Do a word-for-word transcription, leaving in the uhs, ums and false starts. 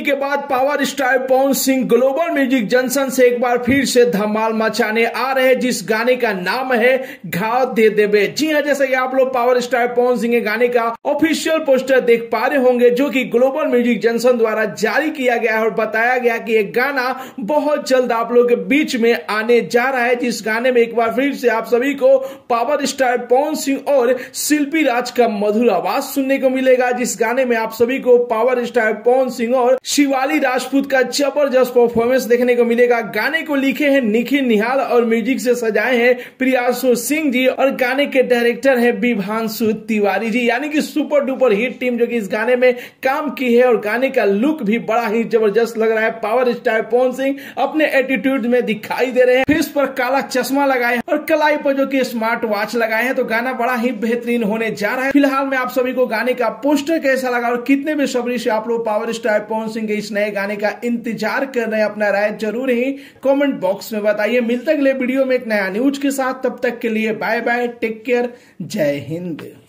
के बाद power star Pawan Singh global music junction से एक बार फिर से धमाल मचाने आ रहे हैं, जिस गाने का नाम है घाव दे देबे। जी हां, जैसा कि आप लोग पावर स्टार पवन सिंह के गाने का ऑफिशियल पोस्टर देख पा रहे होंगे, जो कि ग्लोबल म्यूजिक जंक्शन द्वारा जारी किया गया है और बताया गया कि एक गाना बहुत जल्द आप लोग के बीच में आने जा रहा है, जिस गाने में एक बार फिर से आप सभी को पावर स्टार पवन सिंह और शिल्पी राज का मधुर आवाज सुनने को मिलेगा। जिस गाने में आप सभी को पावर स्टार पवन सिंह और शिवाली राजपूत का जबरदस्त परफॉर्मेंस देखने को मिलेगा। गाने को लिखे हैं निखिल निहाल और म्यूजिक से सजाए हैं प्रियांशु सिंह जी और गाने के डायरेक्टर हैं विभांशु तिवारी जी, यानी कि सुपर डुपर हिट टीम जो कि इस गाने में काम की है। और गाने का लुक भी बड़ा ही जबरदस्त लग रहा है। पावर स्टार पवन सिंह अपने एटीट्यूड में दिखाई दे रहे हैं, फेस पर काला चश्मा लगाए और कलाई पर जो कि स्मार्ट वॉच लगाए हैं, तो गाना बड़ा ही बेहतरीन होने जा रहा है। फिलहाल में आप सभी को गाने का पोस्टर कैसा लगा और कितने बेसब्री से आप लोग पावर स्टार पवन सिंह के इस नए गाने का इंतजार कर रहे हैं, अपना राय जरूर ही कमेंट बॉक्स में बताइए। मिलते अगले वीडियो में एक नया न्यूज के साथ, तब तक के लिए बाय बाय, टेक केयर, जय हिंद।